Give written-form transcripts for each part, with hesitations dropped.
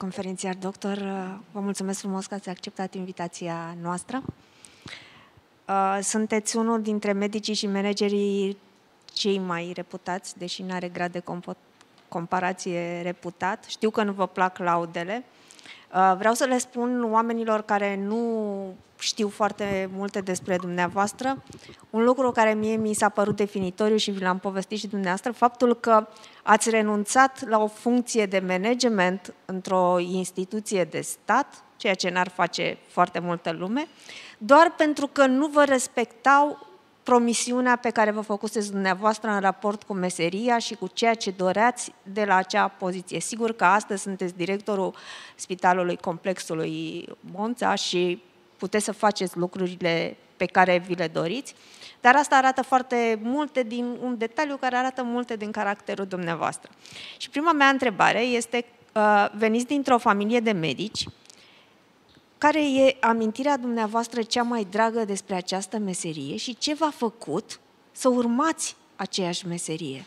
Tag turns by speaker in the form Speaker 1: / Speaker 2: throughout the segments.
Speaker 1: conferențiar doctor, vă mulțumesc frumos că ați acceptat invitația noastră. Sunteți unul dintre medicii și managerii cei mai reputați, deși nu are grad de comparație reputat. Știu că nu vă plac laudele. Vreau să le spun oamenilor care nu știu foarte multe despre dumneavoastră un lucru care mie mi s-a părut definitoriu și vi l-am povestit și dumneavoastră, faptul că ați renunțat la o funcție de management într-o instituție de stat, ceea ce n-ar face foarte multă lume, doar pentru că nu vă respectau promisiunea pe care vă făcuseți dumneavoastră în raport cu meseria și cu ceea ce doreați de la acea poziție. Sigur că astăzi sunteți directorul Spitalului Complexului Monța și puteți să faceți lucrurile pe care vi le doriți, dar asta arată foarte multe din un detaliu care arată multe din caracterul dumneavoastră. Și prima mea întrebare este, veniți dintr-o familie de medici, care e amintirea dumneavoastră cea mai dragă despre această meserie și ce v-a făcut să urmați aceeași meserie?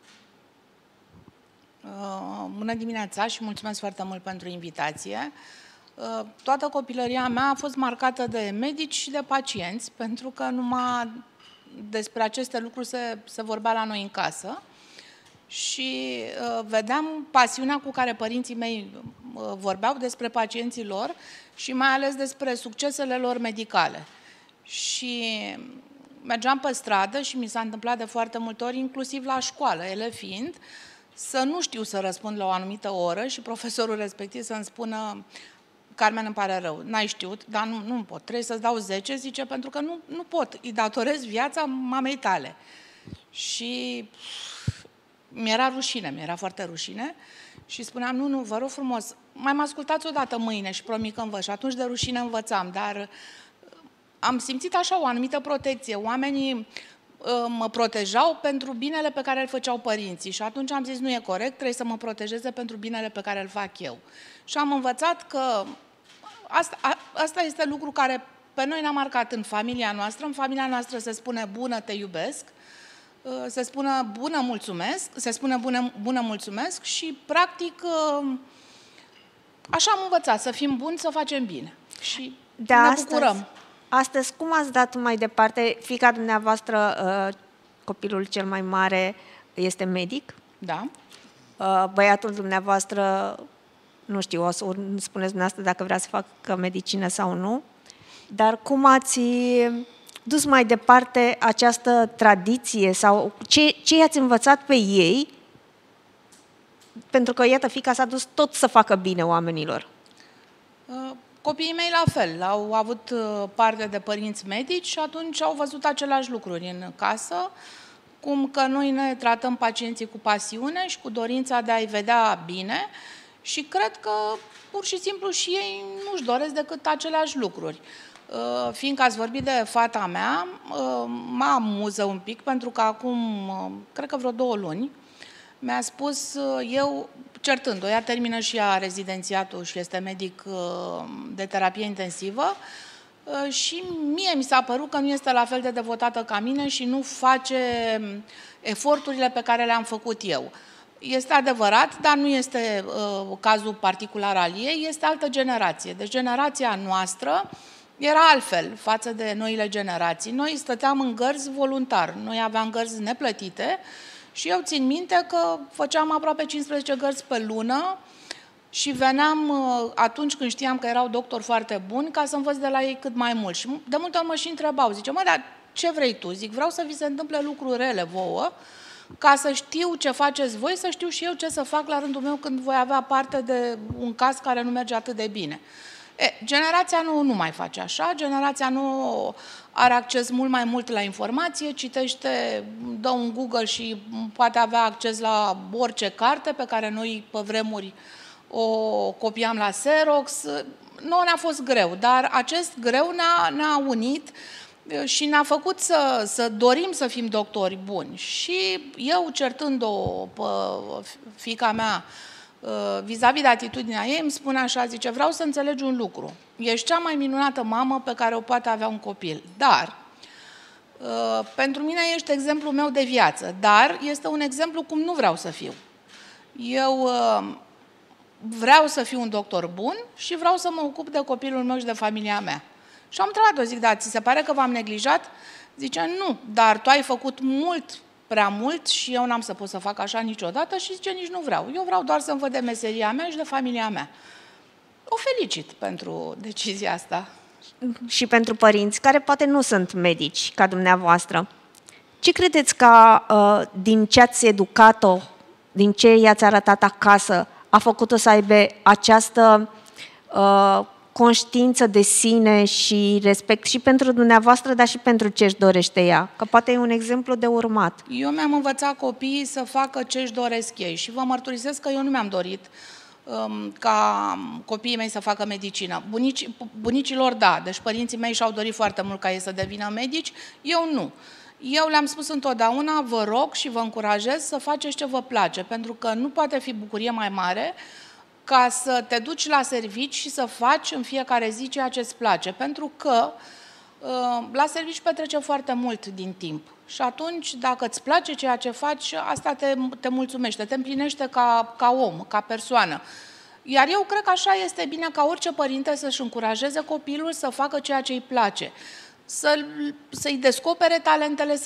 Speaker 2: Bună dimineața și mulțumesc foarte mult pentru invitație. Toată copilăria mea a fost marcată de medici și de pacienți, pentru că numai despre aceste lucruri se vorbea la noi în casă și vedeam pasiunea cu care părinții mei vorbeau despre pacienții lor și mai ales despre succesele lor medicale. Și mergeam pe stradă și mi s-a întâmplat de foarte multe ori, inclusiv la școală, ele fiind, să nu știu să răspund la o anumită oră și profesorul respectiv să-mi spună: Carmen, îmi pare rău, n-ai știut, dar nu pot, trebuie să-ți dau 10, zice, pentru că nu pot, îi datorez viața mamei tale. Și mi-era rușine, mi-era foarte rușine și spuneam, nu, vă rog frumos, mai mă ascultați odată mâine și promit că învăț. Și atunci de rușine învățam, dar am simțit așa o anumită protecție. Oamenii mă protejau pentru binele pe care îl făceau părinții și atunci am zis, nu e corect, trebuie să mă protejeze pentru binele pe care îl fac eu. Și am învățat că asta este lucru care pe noi ne-a marcat în familia noastră. În familia noastră se spune bună, te iubesc, se spune bună, mulțumesc, bună, mulțumesc și practic așa am învățat, să fim buni, să facem bine. Și ne bucurăm.
Speaker 1: Astăzi, cum ați dat mai departe? Fiica dumneavoastră, copilul cel mai mare, este medic?
Speaker 2: Da.
Speaker 1: Băiatul dumneavoastră, nu știu, o să spuneți dumneavoastră dacă vrea să facă medicină sau nu, dar cum ați dus mai departe această tradiție sau ce i-ați învățat pe ei? Pentru că, iată, fiica s-a dus tot să facă bine oamenilor.
Speaker 2: Copiii mei la fel, au avut parte de părinți medici și atunci au văzut aceleași lucruri în casă, cum că noi ne tratăm pacienții cu pasiune și cu dorința de a-i vedea bine și cred că pur și simplu și ei nu-și doresc decât aceleași lucruri. Fiindcă ați vorbit de fata mea, mă amuză un pic pentru că acum, cred că vreo 2 luni, mi-a spus, certând-o, ea termină și ea rezidențiatul și este medic de terapie intensivă și mie mi s-a părut că nu este la fel de devotată ca mine și nu face eforturile pe care le-am făcut eu. Este adevărat, dar nu este cazul particular al ei, este altă generație. Deci generația noastră era altfel față de noile generații. Noi stăteam în gărzi voluntar, noi aveam gărzi neplătite și eu țin minte că făceam aproape 15 gărzi pe lună și veneam atunci când știam că erau doctori foarte buni ca să învăț de la ei cât mai mult. Și de multe ori mă și întrebau, zice, dar ce vrei tu? Zic, vreau să vi se întâmple lucruri rele vouă, ca să știu ce faceți voi, să știu și eu ce să fac la rândul meu când voi avea parte de un caz care nu merge atât de bine. Generația nu mai face așa, generația nu are acces mult mai mult la informație, citește, dă un Google și poate avea acces la orice carte pe care noi pe vremuri o copiam la Xerox. Nu ne-a fost greu, dar acest greu ne-a unit și ne-a făcut să dorim să fim doctori buni. Și eu, certând-o pe fiica mea vis-a-vis de atitudinea ei, îmi spune așa, zice, vreau să înțelegi un lucru. Ești cea mai minunată mamă pe care o poate avea un copil, dar pentru mine ești exemplul meu de viață, dar este un exemplu cum nu vreau să fiu. Eu vreau să fiu un doctor bun și vreau să mă ocup de copilul meu și de familia mea. Și am întrebat-o, zic, da, ți se pare că v-am neglijat? Zice, nu, dar tu ai făcut mult, prea mult și eu n-am să pot să fac așa niciodată și zice, nici nu vreau. Eu vreau doar să-mi văd de meseria mea și de familia mea. O felicit pentru decizia asta.
Speaker 1: Și pentru părinți care poate nu sunt medici ca dumneavoastră. Ce credeți că din ce ați educat-o, din ce i-ați arătat acasă, a făcut-o să aibă această conștiință de sine și respect și pentru dumneavoastră, dar și pentru ce își dorește ea? Că poate e un exemplu de urmat.
Speaker 2: Eu mi-am învățat copiii să facă ce își doresc ei și vă mărturisesc că eu nu mi-am dorit ca copiii mei să facă medicină. Bunicilor, da, deci părinții mei și-au dorit foarte mult ca ei să devină medici, eu nu. Eu le-am spus întotdeauna, vă rog și vă încurajez să faceți ce vă place, pentru că nu poate fi bucurie mai mare ca să te duci la servici și să faci în fiecare zi ceea ce îți place, pentru că la servici petrece foarte mult din timp. Și atunci, dacă îți place ceea ce faci, asta te mulțumește, te împlinește ca om, ca persoană. Iar eu cred că așa este bine ca orice părinte să-și încurajeze copilul să facă ceea ce îi place, să-i descopere talentele,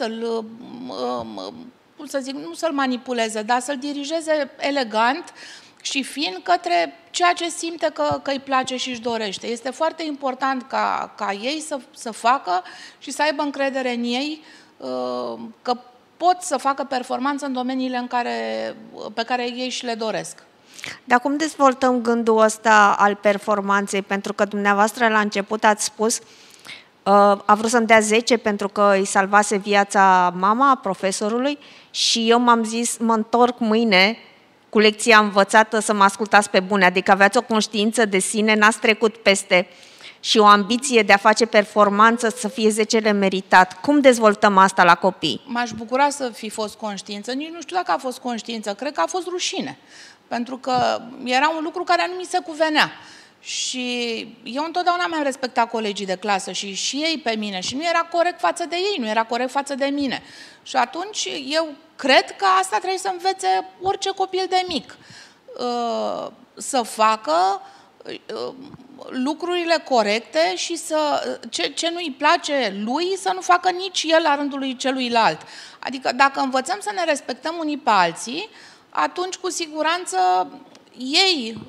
Speaker 2: nu să-l manipuleze, dar să-l dirigeze elegant și fin către ceea ce simte că îi place și își dorește. Este foarte important ca ei să facă și să aibă încredere în ei, că pot să facă performanță în domeniile pe care ei și le doresc.
Speaker 1: Dar cum dezvoltăm gândul ăsta al performanței? Pentru că dumneavoastră la început ați spus a vrut să-mi dea 10 pentru că îi salvase viața mama profesorului și eu m-am zis, mă întorc mâine cu lecția învățată să mă ascultați pe bune, adică aveați o conștiință de sine, n-ați trecut peste și o ambiție de a face performanță să fie 10-le meritat. Cum dezvoltăm asta la copii?
Speaker 2: M-aș bucura să fi fost conștiință, nici nu știu dacă a fost conștiință, cred că a fost rușine, pentru că era un lucru care nu mi se cuvenea. Și eu întotdeauna mi-am respectat colegii de clasă și ei pe mine și nu era corect față de ei, nu era corect față de mine. Și atunci eu cred că asta trebuie să învețe orice copil de mic, să facă lucrurile corecte și ce nu-i place lui să nu facă nici el la rândul lui celuilalt. Adică dacă învățăm să ne respectăm unii pe alții, atunci cu siguranță ei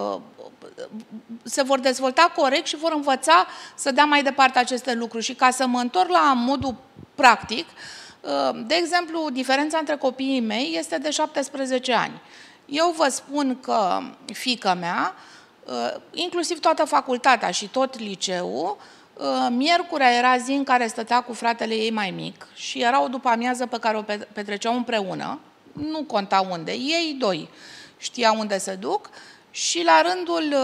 Speaker 2: se vor dezvolta corect și vor învăța să dea mai departe aceste lucruri. Și ca să mă întorc la modul practic, de exemplu, diferența între copiii mei este de 17 ani. Eu vă spun că fiica mea, inclusiv toată facultatea și tot liceul, miercurea era zi în care stătea cu fratele ei mai mic și era o după-amiază pe care o petreceau împreună, nu conta unde, ei doi știau unde se duc. Și la rândul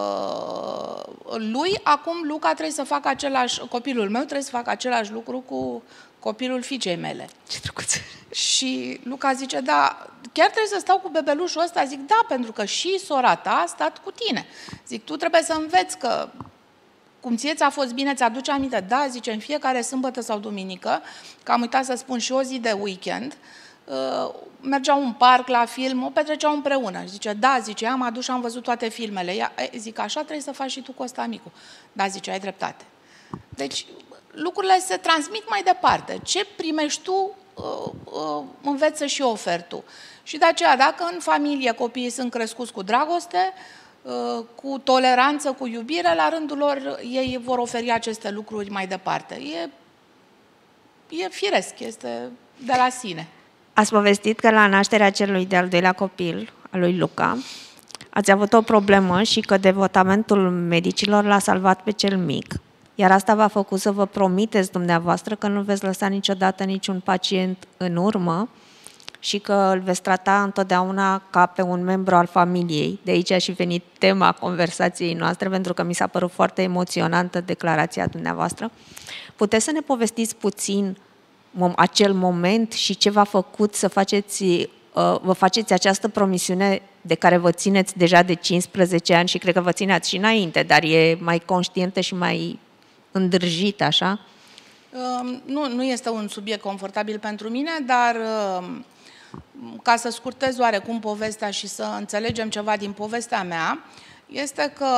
Speaker 2: lui, acum Luca trebuie să facă copilul meu trebuie să facă același lucru cu copilul fiicei mele.
Speaker 1: Ce drăguț!
Speaker 2: Și Luca zice, da, chiar trebuie să stau cu bebelușul ăsta? Zic, da, pentru că și sora ta a stat cu tine. Zic, tu trebuie să înveți că cum ție ți-a fost bine, ți-aduce aminte? Da, zice, în fiecare sâmbătă sau duminică, că am uitat să spun și o zi de weekend, mergeau în parc la film, o petreceau împreună. Zice, da, zice, am adus și am văzut toate filmele. Zic, așa trebuie să faci și tu cu ăsta micu. Da, zice, ai dreptate. Deci, lucrurile se transmit mai departe. Ce primești tu, înveți și oferi tu. Și de aceea, dacă în familie copiii sunt crescuți cu dragoste, cu toleranță, cu iubire, la rândul lor ei vor oferi aceste lucruri mai departe. E firesc, este de la sine.
Speaker 1: Ați povestit că la nașterea celui de-al doilea copil, al lui Luca, ați avut o problemă și că devotamentul medicilor l-a salvat pe cel mic. Iar asta v-a făcut să vă promiteți dumneavoastră că nu veți lăsa niciodată niciun pacient în urmă și că îl veți trata întotdeauna ca pe un membru al familiei. De aici a și venit tema conversației noastre, pentru că mi s-a părut foarte emoționantă declarația dumneavoastră. Puteți să ne povestiți puțin acel moment și ce v-a făcut să vă faceți această promisiune de care vă țineți deja de 15 ani și cred că vă țineați și înainte, dar e mai conștientă și mai îndrăjită, așa?
Speaker 2: Nu este un subiect confortabil pentru mine, dar ca să scurtez oarecum povestea și să înțelegem ceva din povestea mea, este că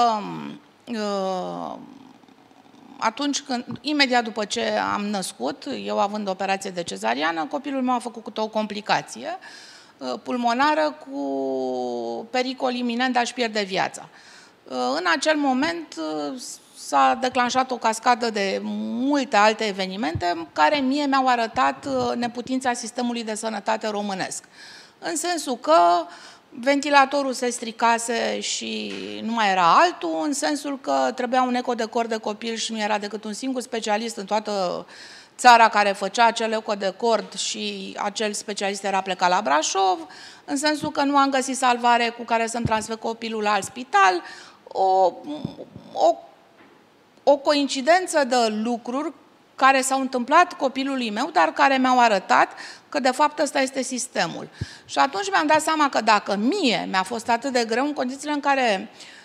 Speaker 2: atunci când, imediat după ce am născut, eu având operație de cezariană, copilul meu a făcut o complicație pulmonară cu pericol iminent de a-și pierde viața. În acel moment s-a declanșat o cascadă de multe alte evenimente care mie mi-au arătat neputința sistemului de sănătate românesc. În sensul că ventilatorul se stricase și nu mai era altul, în sensul că trebuia un eco de cord de copil și nu era decât un singur specialist în toată țara care făcea acel eco de cord și acel specialist era plecat la Brașov, în sensul că nu am găsit salvare cu care să-mi transfer copilul la alt spital, o coincidență de lucruri care s-au întâmplat copilului meu, dar care mi-au arătat că de fapt ăsta este sistemul. Și atunci mi-am dat seama că dacă mie mi-a fost atât de greu în condițiile în care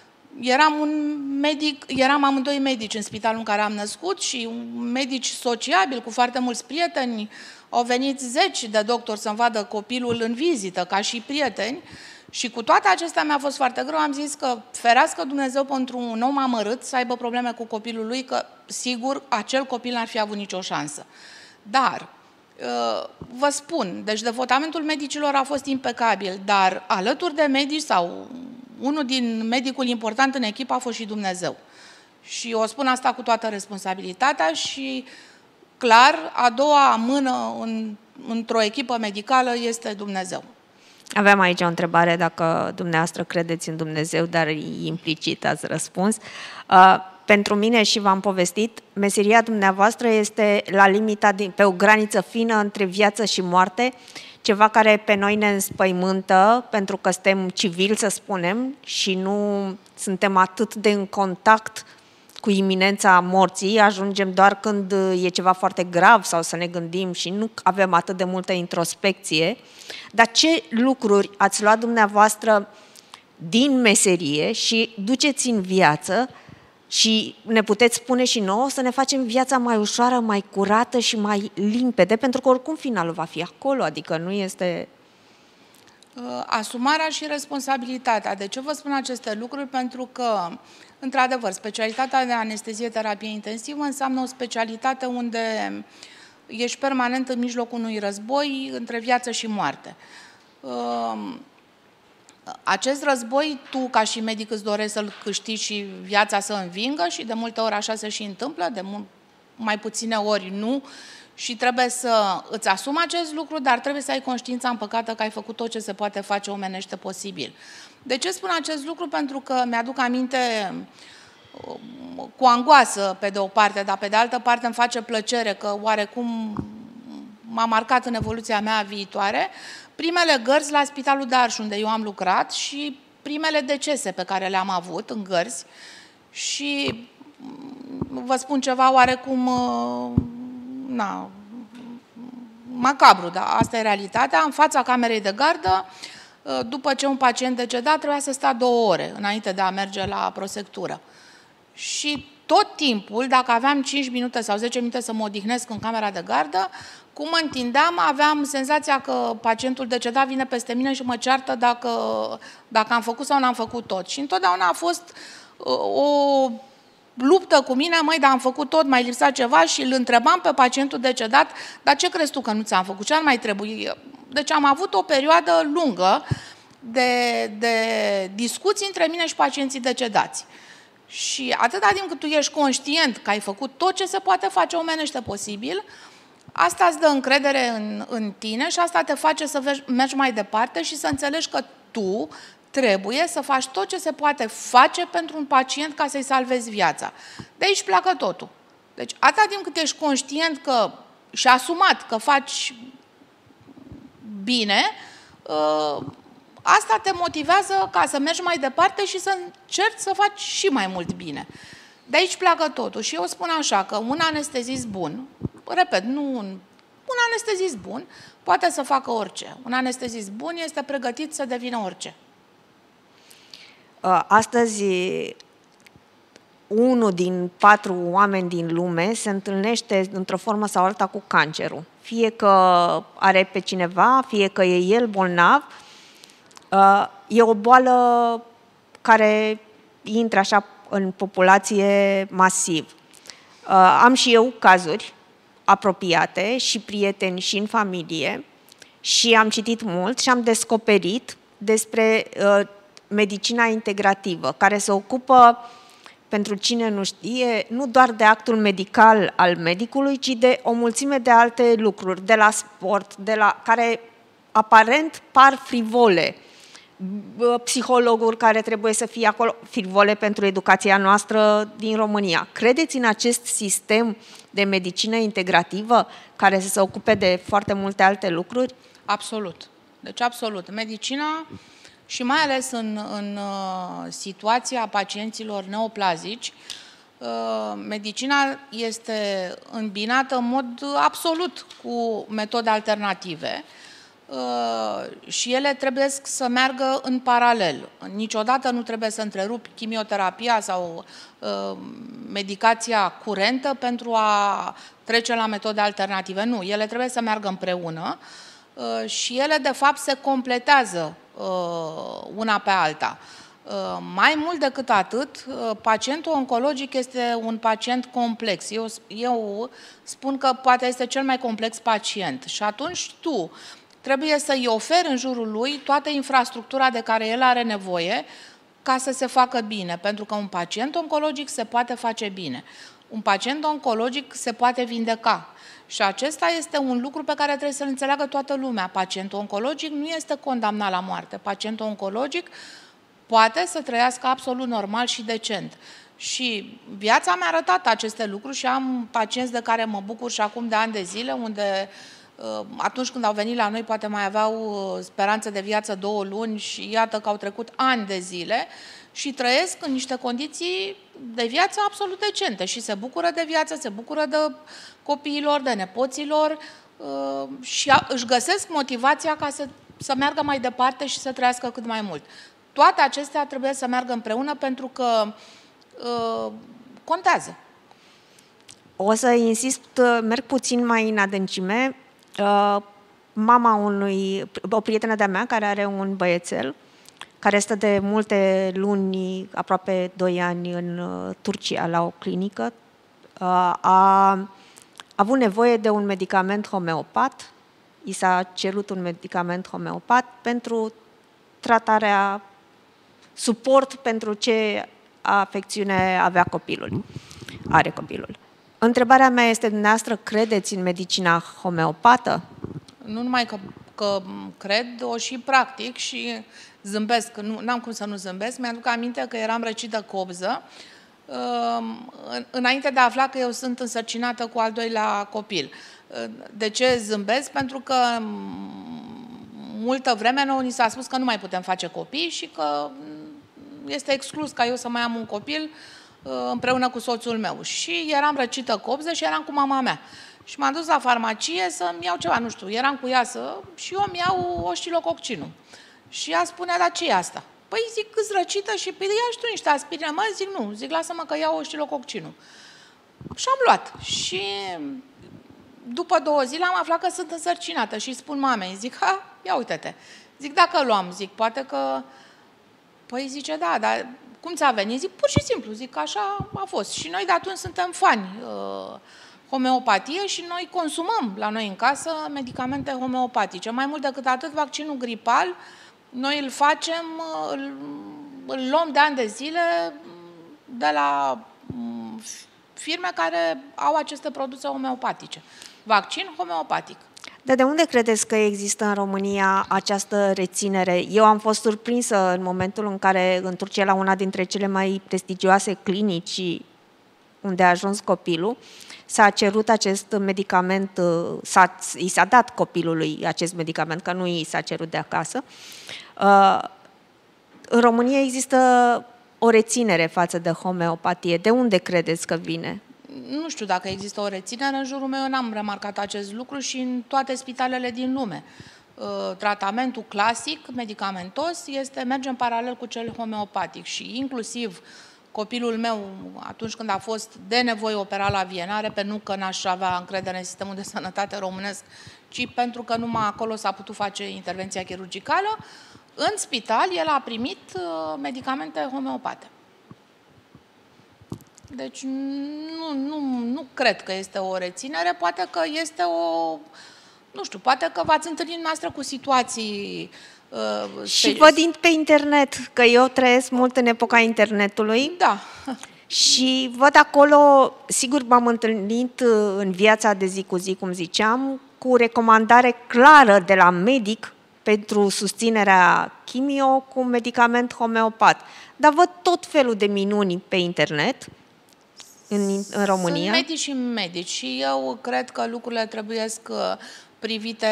Speaker 2: eram amândoi medici în spitalul în care am născut și medici sociabili cu foarte mulți prieteni, au venit 10 de doctori să-mi vadă copilul în vizită, ca și prieteni, și cu toate acestea mi-a fost foarte greu, am zis că ferească Dumnezeu pentru un om amărât să aibă probleme cu copilul lui, că sigur acel copil n-ar fi avut nicio șansă. Dar, vă spun, deci devotamentul medicilor a fost impecabil, dar alături de medici sau unul din medicul important în echipă a fost și Dumnezeu. Și o spun asta cu toată responsabilitatea și clar, a doua mână într-o echipă medicală este Dumnezeu.
Speaker 1: Aveam aici o întrebare dacă dumneavoastră credeți în Dumnezeu, dar implicit ați răspuns. Pentru mine, și v-am povestit, meseria dumneavoastră este la limita, pe o graniță fină între viață și moarte, ceva care pe noi ne înspăimântă, pentru că suntem civili, să spunem, și nu suntem atât de în contact cu iminența morții, ajungem doar când e ceva foarte grav sau să ne gândim și nu avem atât de multă introspecție. Dar ce lucruri ați luat dumneavoastră din meserie și duceți în viață și ne puteți spune și nouă să ne facem viața mai ușoară, mai curată și mai limpede, pentru că oricum finalul va fi acolo, adică nu este...
Speaker 2: Asumarea și responsabilitatea. De ce vă spun aceste lucruri? Pentru că, într-adevăr, specialitatea de anestezie-terapie intensivă înseamnă o specialitate unde ești permanent în mijlocul unui război între viață și moarte. Acest război, tu ca și medic îți dorești să-l câștigi și viața să învingă și de multe ori așa se și întâmplă, de mai puține ori nu, și trebuie să îți asumi acest lucru, dar trebuie să ai conștiința împăcată că ai făcut tot ce se poate face omenește posibil. De ce spun acest lucru? Pentru că mi-aduc aminte cu angoasă pe de o parte, dar pe de altă parte îmi face plăcere că oarecum m-a marcat în evoluția mea viitoare, primele gărzi la Spitalul de Arș, unde eu am lucrat, și primele decese pe care le-am avut în gărzi. Și vă spun ceva oarecum macabru, dar asta e realitatea. În fața camerei de gardă, după ce un pacient deceda, trebuia să stea 2 ore înainte de a merge la prosectură. Și tot timpul, dacă aveam 5 minute sau 10 minute să mă odihnesc în camera de gardă, cum mă întindeam, aveam senzația că pacientul decedat vine peste mine și mă ceartă dacă am făcut sau n-am făcut tot. Și întotdeauna a fost o luptă cu mine, măi, dar am făcut tot, mai lipsa ceva, și îl întrebam pe pacientul decedat, dar ce crezi tu că nu ți-am făcut, ce ar mai trebui? Deci am avut o perioadă lungă de discuții între mine și pacienții decedați. Și atâta timp cât tu ești conștient că ai făcut tot ce se poate face omenește posibil, asta îți dă încredere în tine și asta te face să mergi mai departe și să înțelegi că tu trebuie să faci tot ce se poate face pentru un pacient ca să-i salvezi viața. De aici pleacă totul. Deci, atâta timp cât ești conștient că, și asumat că faci bine, asta te motivează ca să mergi mai departe și să încerci să faci și mai mult bine. De aici pleacă totul. Și eu spun așa, că un anestezist bun, repet, un anestezist bun poate să facă orice. Un anestezist bun este pregătit să devină orice.
Speaker 1: Astăzi, 1 din 4 oameni din lume se întâlnește într-o formă sau alta cu cancerul. fie că are pe cineva, fie că e el bolnav. E o boală care intră așa în populație masiv. Am și eu cazuri apropiate și prieteni și în familie și am citit mult și am descoperit despre medicina integrativă, care se ocupă, pentru cine nu știe, nu doar de actul medical al medicului, ci de o mulțime de alte lucruri, de la sport, care aparent par frivole. Psihologuri care trebuie să fie acolo, frivole pentru educația noastră din România. Credeți în acest sistem de medicină integrativă care să se ocupe de foarte multe alte lucruri?
Speaker 2: Absolut. Deci absolut. Medicina și mai ales în situația pacienților neoplazici, medicina este îmbinată în mod absolut cu metode alternative și ele trebuie să meargă în paralel. Niciodată nu trebuie să întrerupi chimioterapia sau medicația curentă pentru a trece la metode alternative. Nu, ele trebuie să meargă împreună și ele, de fapt, se completează una pe alta. Mai mult decât atât, pacientul oncologic este un pacient complex. Eu spun că poate este cel mai complex pacient și atunci tu trebuie să-i oferi în jurul lui toată infrastructura de care el are nevoie ca să se facă bine, pentru că un pacient oncologic se poate face bine. Un pacient oncologic se poate vindeca. Și acesta este un lucru pe care trebuie să-l înțeleagă toată lumea. Pacientul oncologic nu este condamnat la moarte. Pacientul oncologic poate să trăiască absolut normal și decent. Și viața mi-a arătat aceste lucruri și am pacienți de care mă bucur și acum de ani de zile, unde atunci când au venit la noi poate mai aveau speranță de viață 2 luni și iată că au trecut ani de zile și trăiesc în niște condiții de viață absolut decente și se bucură de viață, se bucură de copiilor, de nepoților și își găsesc motivația ca să meargă mai departe și să trăiască cât mai mult. Toate acestea trebuie să meargă împreună pentru că contează.
Speaker 1: O să insist, merg puțin mai în adâncime. Mama o prietenă de-a mea care are un băiețel, care stă de multe luni, aproape 2 ani, în Turcia, la o clinică, a avut nevoie de un medicament homeopat. I s-a cerut un medicament homeopat pentru tratarea, suport pentru ce afecțiune avea copilul, are copilul. Întrebarea mea este, dumneavoastră, credeți în medicina homeopată?
Speaker 2: Nu numai că cred, o și practic și zâmbesc. N-am cum să nu zâmbesc. Mi-aduc aminte că eram răcită copză înainte de a afla că eu sunt însărcinată cu al 2-lea copil. De ce zâmbesc? Pentru că multă vreme nouă ni s-a spus că nu mai putem face copii și că este exclus ca eu să mai am un copil împreună cu soțul meu. Și eram răcită copză și eram cu mama mea. Și m-am dus la farmacie să-mi iau ceva, nu știu, eram cu iasă și eu îmi iau oștilococcinul. Și ea spunea, dar ce e asta? Păi zic, câți răcită și păi ia și tu niște aspirine. Mă, zic, nu, zic, lasă-mă că iau oștilococcinul. Și am luat. Și după 2 zile am aflat că sunt însărcinată și spun mamei, zic, ia uite-te. Zic, dacă luam, zic, poate că... Păi zice, da, dar cum ți-a venit? Zic, pur și simplu, zic, așa a fost. Și noi de atunci suntem fani homeopatie și noi consumăm la noi în casă medicamente homeopatice. Mai mult decât atât, vaccinul gripal, noi îl facem, îl luăm de ani de zile de la firme care au aceste produse homeopatice. Vaccin homeopatic.
Speaker 1: Dar de unde credeți că există în România această reținere? Eu am fost surprinsă în momentul în care, în Turcia, la una dintre cele mai prestigioase clinici unde a ajuns copilul, s-a cerut acest medicament, i s-a dat copilului acest medicament, că nu i s-a cerut de acasă. În România există o reținere față de homeopatie. De unde credeți că vine?
Speaker 2: Nu știu dacă există o reținere. În jurul meu n-am remarcat acest lucru și în toate spitalele din lume. Tratamentul clasic, medicamentos, merge în paralel cu cel homeopatic și inclusiv copilul meu, atunci când a fost de nevoie operat la Viena, pe nu că n-aș avea încredere în sistemul de sănătate românesc, ci pentru că numai acolo s-a putut face intervenția chirurgicală, în spital el a primit medicamente homeopate. Deci nu cred că este o reținere, poate că este o... Nu știu, poate că v-ați întâlnit noastră cu situații...
Speaker 1: Și văd pe internet, că eu trăiesc mult în epoca internetului.
Speaker 2: Da.
Speaker 1: Și văd acolo, sigur m-am întâlnit în viața de zi cu zi, cum ziceam, cu recomandare clară de la medic pentru susținerea chimio cu medicament homeopat. Dar văd tot felul de minuni pe internet în România.
Speaker 2: Sunt medici și medici și eu cred că lucrurile trebuie privite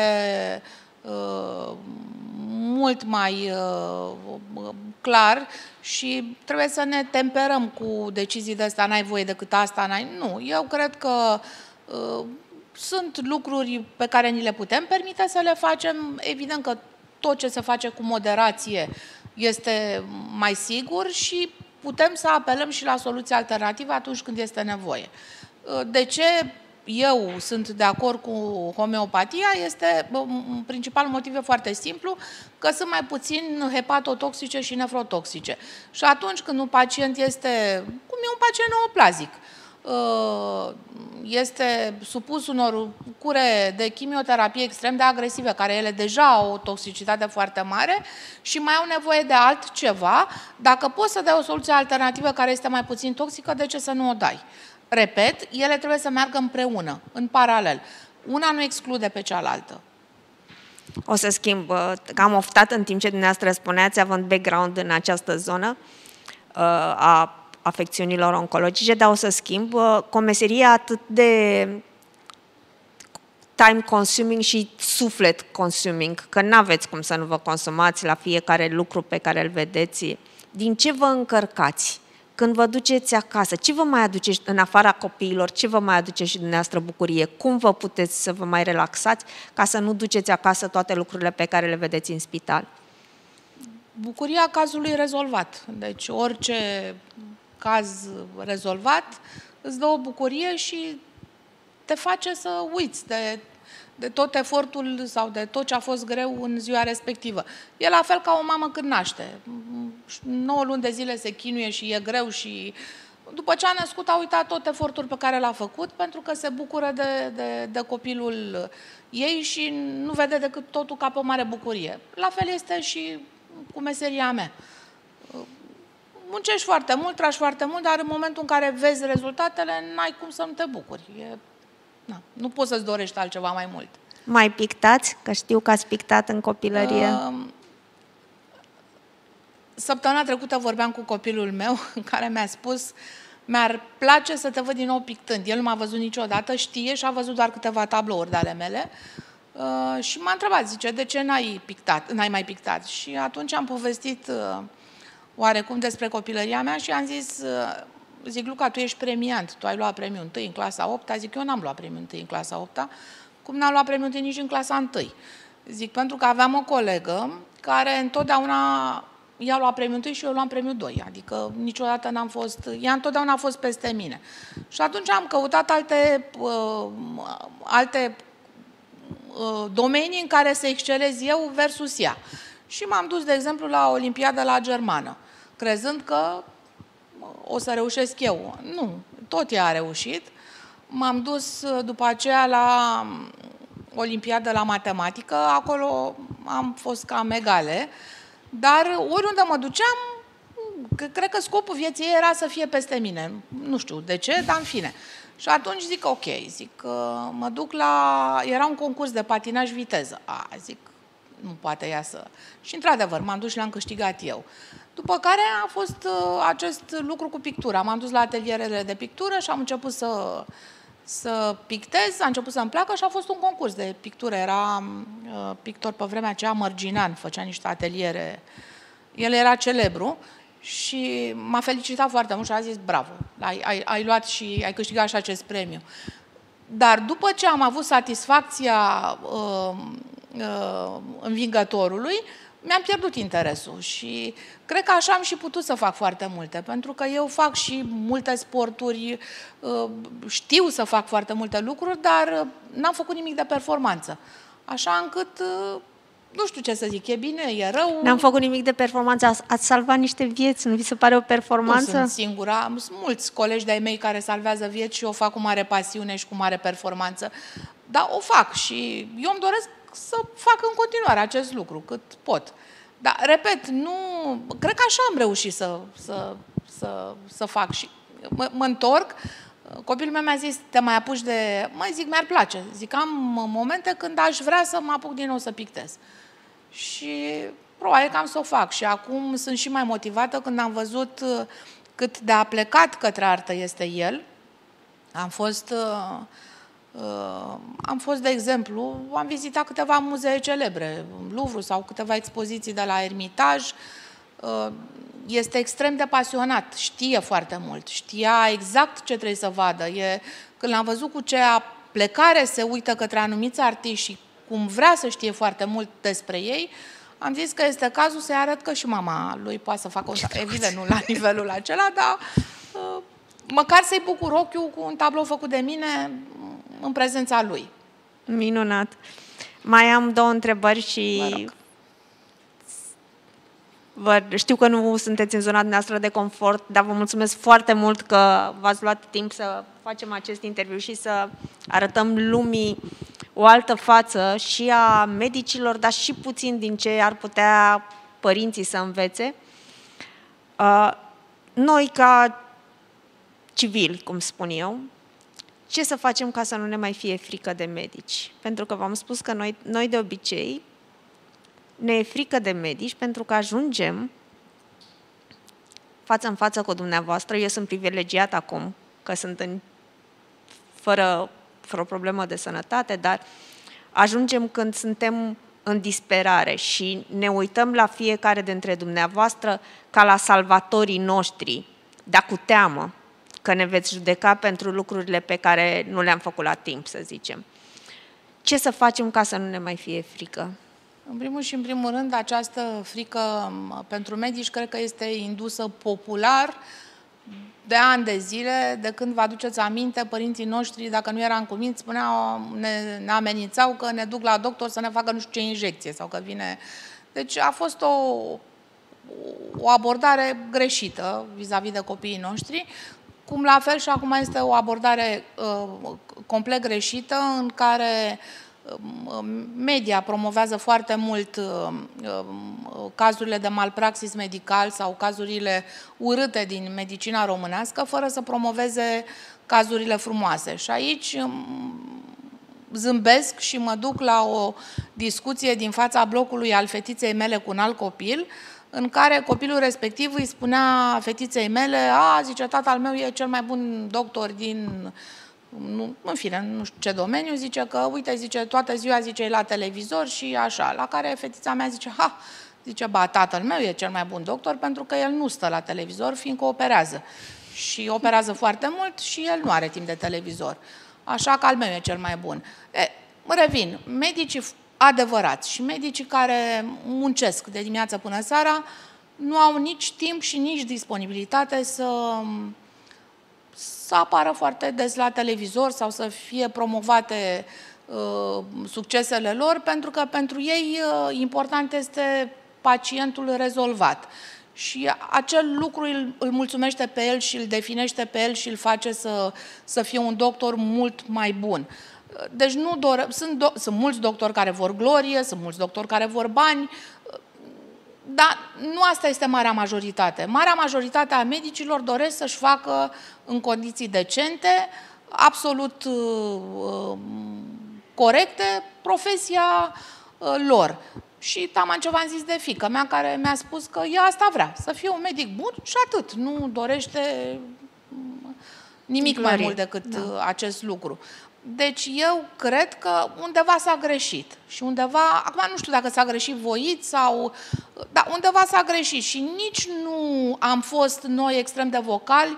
Speaker 2: mult mai clar și trebuie să ne temperăm cu decizii de astea, n-ai voie decât asta, n-ai... Nu, eu cred că sunt lucruri pe care ni le putem permite să le facem. Evident că tot ce se face cu moderație este mai sigur și putem să apelăm și la soluții alternative atunci când este nevoie. De ce eu sunt de acord cu homeopatia? Este un principal motiv foarte simplu, că sunt mai puțin hepatotoxice și nefrotoxice. Și atunci când un pacient este, cum e un pacient neoplazic, este supus unor cure de chimioterapie extrem de agresive, care ele deja au o toxicitate foarte mare și mai au nevoie de altceva, dacă poți să dai o soluție alternativă care este mai puțin toxică, de ce să nu o dai? Repet, ele trebuie să meargă împreună, în paralel. Una nu exclude pe cealaltă.
Speaker 1: O să schimb, că am oftat în timp ce dumneavoastră spuneați, având background în această zonă a afecțiunilor oncologice, dar o să schimb. Cu o meserie atât de time consuming și suflet consuming, că n-aveți cum să nu vă consumați la fiecare lucru pe care îl vedeți. Din ce vă încărcați? Când vă duceți acasă, ce vă mai aduceți în afara copiilor, ce vă mai aduce și dumneavoastră bucurie? Cum vă puteți să vă mai relaxați ca să nu duceți acasă toate lucrurile pe care le vedeți în spital?
Speaker 2: Bucuria cazului rezolvat. Deci orice caz rezolvat îți dă o bucurie și te face să uiți de tot efortul sau de tot ce a fost greu în ziua respectivă. E la fel ca o mamă când naște. 9 luni de zile se chinuie și e greu și după ce a născut a uitat tot efortul pe care l-a făcut pentru că se bucură de copilul ei și nu vede decât totul ca pe o mare bucurie. La fel este și cu meseria mea. Muncești foarte mult, tragi foarte mult, dar în momentul în care vezi rezultatele, n-ai cum să nu te bucuri. Nu poți să-ți dorești altceva mai mult.
Speaker 1: Mai pictați? Că știu că ați pictat în copilărie.
Speaker 2: Săptămâna trecută vorbeam cu copilul meu, care mi-a spus: mi-ar place să te văd din nou pictând. El nu m-a văzut niciodată, știe și a văzut doar câteva tablouri de ale mele. Și m-a întrebat, zice, de ce n-ai mai pictat? Și atunci am povestit oarecum despre copilăria mea și am zis... Zic, Luca, tu ești premiant, tu ai luat premiul 1 în clasa 8-a. Zic, eu n-am luat premiul 1 în clasa 8-a, cum n-am luat premiul 1 nici în clasa 1. Zic, pentru că aveam o colegă care întotdeauna ea lua premiul 1 și eu luam premiul 2, adică niciodată n-am fost, ea întotdeauna a fost peste mine. Și atunci am căutat alte domenii în care să excelez eu versus ea. Și m-am dus, de exemplu, la Olimpiada la germană, crezând că o să reușesc eu. Nu, tot ea a reușit. M-am dus după aceea la Olimpiadă la matematică, acolo am fost cam egale, dar oriunde mă duceam, cred că scopul vieții ei era să fie peste mine. Nu știu de ce, dar în fine. Și atunci zic, ok, mă duc la... Era un concurs de patinaj viteză. Zic, nu poate ea să... Și într-adevăr, m-am dus și l-am câștigat eu. După care a fost acest lucru cu pictura. M-am dus la atelierele de pictură și am început să pictez, a început să-mi placă și a fost un concurs de pictură. Era pictor pe vremea aceea, Mărginean, făcea niște ateliere. El era celebru și m-a felicitat foarte mult și a zis, bravo, ai luat și ai câștigat și acest premiu. Dar după ce am avut satisfacția învingătorului, mi-am pierdut interesul și cred că așa am și putut să fac foarte multe, pentru că eu fac și multe sporturi, știu să fac foarte multe lucruri, dar n-am făcut nimic de performanță. Așa încât, nu știu ce să zic, e bine, e rău.
Speaker 1: N-am făcut nimic de performanță, ați salvat niște vieți, nu vi se pare o performanță?
Speaker 2: Nu sunt singura, sunt mulți colegi de-ai mei care salvează vieți și o fac cu mare pasiune și cu mare performanță. Dar o fac și eu îmi doresc să fac în continuare acest lucru, cât pot. Dar, repet, nu... Cred că așa am reușit să fac și... Mă întorc, copilul meu mi-a zis, te mai apuci de... Măi, zic, mi-ar place. Zic, am momente când aș vrea să mă apuc din nou să pictez. Și probabil că am să o fac. Și acum sunt și mai motivată când am văzut cât de aplecat către artă este el. Am fost, de exemplu, am vizitat câteva muzee celebre, Louvre sau câteva expoziții de la Ermitaj. Este extrem de pasionat, știe foarte mult, știa exact ce trebuie să vadă. Când l-am văzut cu ce aplecare se uită către anumiți artiști și cum vrea să știe foarte mult despre ei, am zis că este cazul să-i arăt că și mama lui poate să facă evident, nu la nivelul acela, dar măcar să-i bucur ochiul cu un tablou făcut de mine în prezența lui.
Speaker 1: Minunat. Mai am 2 întrebări și știu că nu sunteți în zona noastră de confort, dar vă mulțumesc foarte mult că v-ați luat timp să facem acest interviu și să arătăm lumii o altă față și a medicilor, dar și puțin din ce ar putea părinții să învețe. Noi, ca civili, cum spun eu, ce să facem ca să nu ne mai fie frică de medici? Pentru că v-am spus că noi de obicei ne e frică de medici pentru că ajungem față în față cu dumneavoastră. Eu sunt privilegiat acum că sunt fără o problemă de sănătate, dar ajungem când suntem în disperare și ne uităm la fiecare dintre dumneavoastră ca la salvatorii noștri, dar cu teamă că ne veți judeca pentru lucrurile pe care nu le-am făcut la timp, să zicem. Ce să facem ca să nu ne mai fie frică?
Speaker 2: În primul și în primul rând, această frică pentru medici cred că este indusă popular de ani de zile, de când vă aduceți aminte, părinții noștri, dacă nu eram cuminți, spuneau, ne amenințau că ne duc la doctor să ne facă nu știu ce injecție sau că vine... Deci a fost o abordare greșită vis-a-vis de copiii noștri, cum la fel și acum este o abordare complet greșită în care media promovează foarte mult cazurile de malpraxis medical sau cazurile urâte din medicina românească, fără să promoveze cazurile frumoase. Și aici zâmbesc și mă duc la o discuție din fața blocului al fetiței mele cu un alt copil, în care copilul respectiv îi spunea fetiței mele, zice, tatăl meu e cel mai bun doctor din... în fine, nu știu ce domeniu, zice că, uite, zice, toată ziua, zice, e la televizor și așa, la care fetița mea zice, zice, ba, tatăl meu e cel mai bun doctor pentru că el nu stă la televizor, fiindcă operează. Și operează foarte mult și el nu are timp de televizor. Așa că al meu e cel mai bun. Revin, medicii adevărați și medicii care muncesc de dimineață până seara nu au nici timp și nici disponibilitate să apară foarte des la televizor sau să fie promovate succesele lor, pentru că pentru ei important este pacientul rezolvat. Și acel lucru îl mulțumește pe el și îl definește pe el și îl face să fie un doctor mult mai bun. Deci sunt mulți doctori care vor glorie, sunt mulți doctori care vor bani, dar nu asta este marea majoritate. Marea majoritate a medicilor doresc să-și facă în condiții decente, absolut corecte, profesia lor. Și taman ce v-am zis de fiică mea, care mi-a spus că ea asta vrea, să fie un medic bun și atât. Nu dorește nimic mai mult decât acest lucru. Deci eu cred că undeva s-a greșit. Și undeva, acum nu știu dacă s-a greșit voit sau... Dar undeva s-a greșit și nici nu am fost noi extrem de vocali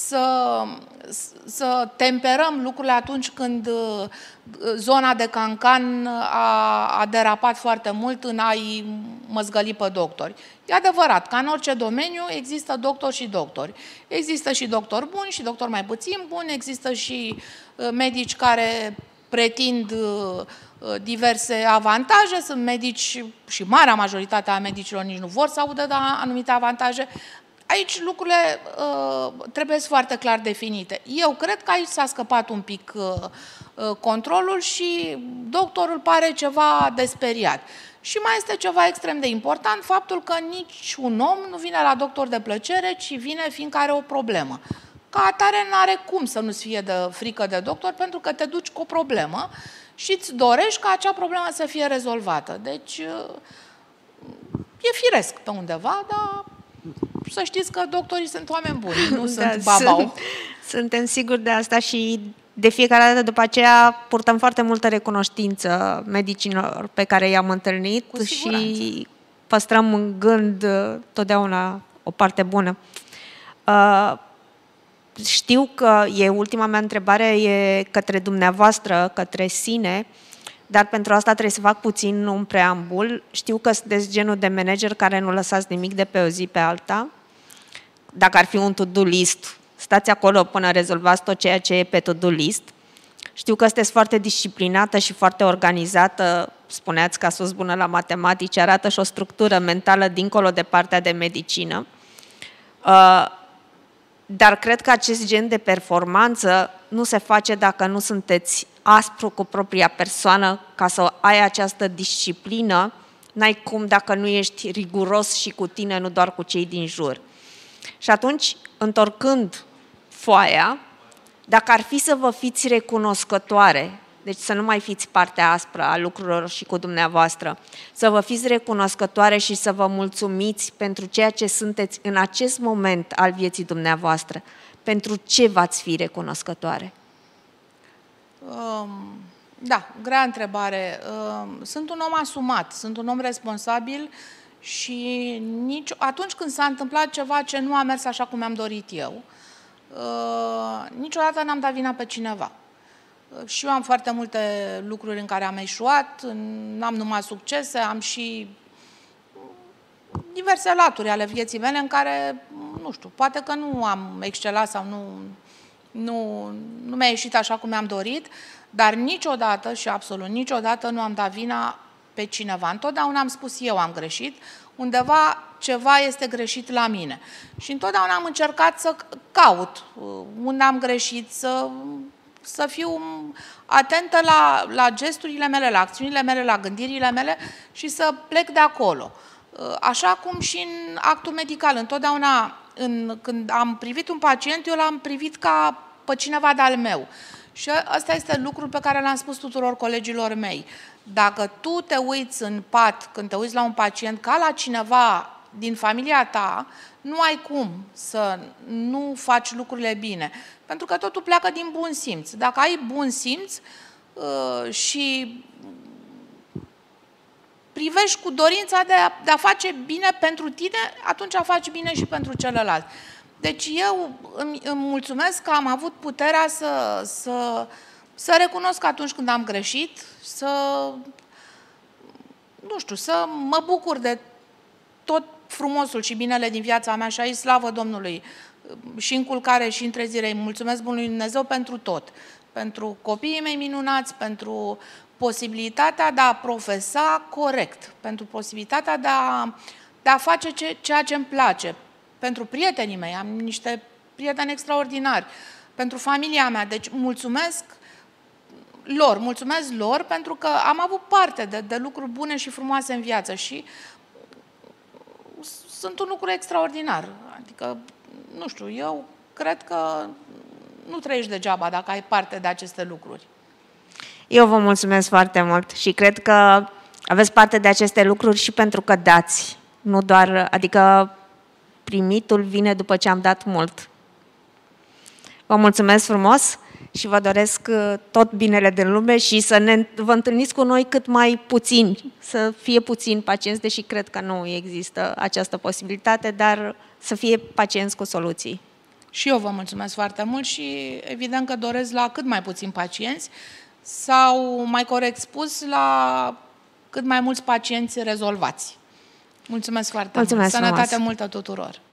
Speaker 2: să temperăm lucrurile atunci când zona de cancan a derapat foarte mult în a-i măzgăli pe doctori. E adevărat, ca în orice domeniu există doctori și doctori. Există și doctori buni și doctori mai puțin buni, există și medici care pretind diverse avantaje, sunt medici și marea majoritate a medicilor nici nu vor să audă de anumite avantaje. Aici lucrurile trebuie foarte clar definite. Eu cred că aici s-a scăpat un pic controlul și doctorul pare ceva desperiat. Și mai este ceva extrem de important, faptul că nici un om nu vine la doctor de plăcere, ci vine fiindcă are o problemă. Ca atare n-are cum să nu-ți fie de frică de doctor, pentru că te duci cu o problemă și îți dorești ca acea problemă să fie rezolvată. Deci e firesc pe undeva, dar să știți că doctorii sunt oameni buni, nu sunt babau.
Speaker 1: Suntem siguri de asta și de fiecare dată după aceea purtăm foarte multă recunoștință medicilor pe care i-am întâlnit și păstrăm în gând totdeauna o parte bună. Știu că ultima mea întrebare e către dumneavoastră, către sine, dar pentru asta trebuie să fac puțin un preambul. Știu că sunteți genul de manager care nu lăsați nimic de pe o zi pe alta. Dacă ar fi un to-do list, stați acolo până rezolvați tot ceea ce e pe to-do list. Știu că sunteți foarte disciplinată și foarte organizată, spuneați că ați fost bună la matematici, arată și o structură mentală dincolo de partea de medicină. Dar cred că acest gen de performanță nu se face dacă nu sunteți aspru cu propria persoană, ca să ai această disciplină, n-ai cum dacă nu ești riguros și cu tine, nu doar cu cei din jur. Și atunci, întorcând foaia, dacă ar fi să vă fiți recunoscătoare, deci să nu mai fiți partea aspră a lucrurilor și cu dumneavoastră, să vă fiți recunoscătoare și să vă mulțumiți pentru ceea ce sunteți în acest moment al vieții dumneavoastră, pentru ce v-ați fi recunoscătoare?
Speaker 2: Da, grea întrebare. Sunt un om asumat, sunt un om responsabil și atunci când s-a întâmplat ceva ce nu a mers așa cum mi-am dorit eu, niciodată n-am dat vina pe cineva. Și eu am foarte multe lucruri în care am eșuat, n-am numai succese, am și diverse laturi ale vieții mele în care, nu știu, poate că nu am excelat sau nu mi-a ieșit așa cum mi-am dorit, dar niciodată și absolut niciodată nu am dat vina pe cineva. Întotdeauna am spus eu am greșit, undeva ceva este greșit la mine. Și întotdeauna am încercat să caut unde am greșit, să fiu atentă la gesturile mele, la acțiunile mele, la gândirile mele și să plec de acolo. Așa cum și în actul medical. Întotdeauna când am privit un pacient, eu l-am privit ca pe cineva de-al meu. Și ăsta este lucrul pe care l-am spus tuturor colegilor mei. Dacă tu te uiți în pat, când te uiți la un pacient, ca la cineva din familia ta, nu ai cum să nu faci lucrurile bine. Pentru că totul pleacă din bun simț. Dacă ai bun simț și privești cu dorința de a face bine pentru tine, atunci faci bine și pentru celălalt. Deci eu îmi mulțumesc că am avut puterea să recunosc atunci când am greșit, să mă bucur de tot frumosul și binele din viața mea și aici slavă Domnului și în culcare și în trezire. Îi mulțumesc Bunului Dumnezeu pentru tot. Pentru copiii mei minunați, pentru posibilitatea de a profesa corect, pentru posibilitatea de a face ceea ce îmi place, pentru prietenii mei, am niște prieteni extraordinari, pentru familia mea. Deci mulțumesc lor pentru că am avut parte de lucruri bune și frumoase în viață și sunt un lucru extraordinar. Adică, nu știu, eu cred că nu trăiești degeaba dacă ai parte de aceste lucruri.
Speaker 1: Eu vă mulțumesc foarte mult și cred că aveți parte de aceste lucruri și pentru că dați, nu doar, adică primitul vine după ce am dat mult. Vă mulțumesc frumos și vă doresc tot binele din lume și să vă întâlniți cu noi cât mai puțini, să fie puțini pacienți, deși cred că nu există această posibilitate, dar să fie pacienți cu soluții.
Speaker 2: Și eu vă mulțumesc foarte mult și evident că doresc la cât mai puțini pacienți sau, mai corect spus, la cât mai mulți pacienți rezolvați. Mulțumesc foarte mult! Sănătate multă tuturor!